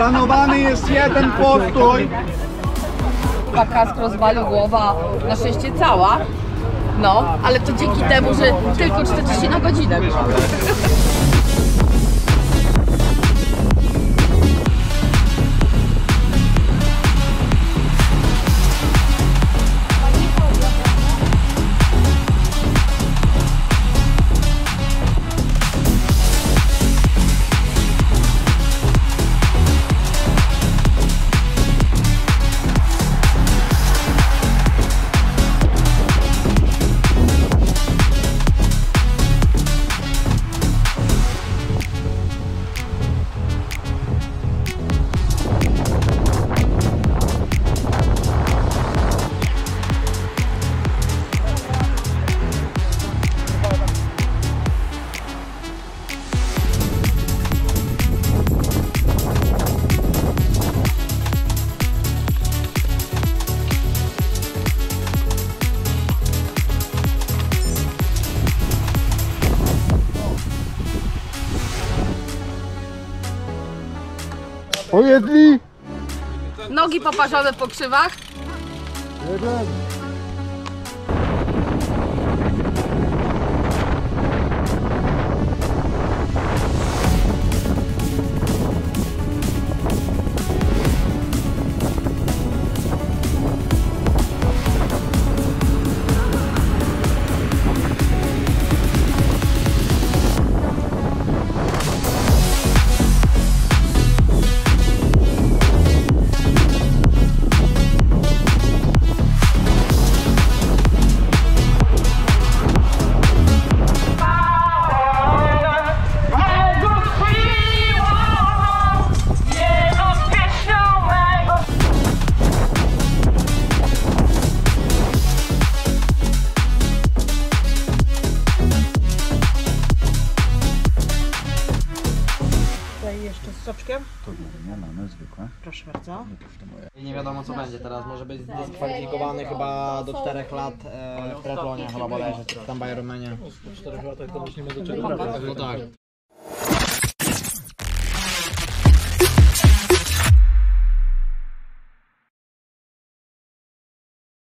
Planowany jest jeden postój. Kask rozwalił, głowa na szczęście cała. No, ale to dzięki temu, że tylko 40 na godzinę. Pojedli! Nogi poparzone po krzywach. Jeden. Jeszcze z soczkiem? To nie mamy zwykłe. Proszę bardzo. I nie wiadomo co będzie teraz, może być dyskwalifikowany chyba do 4 lat w triathlonie chyba bodajże, czy tam w Ironmanie. 4 lata to już nie ma do czego. No tak.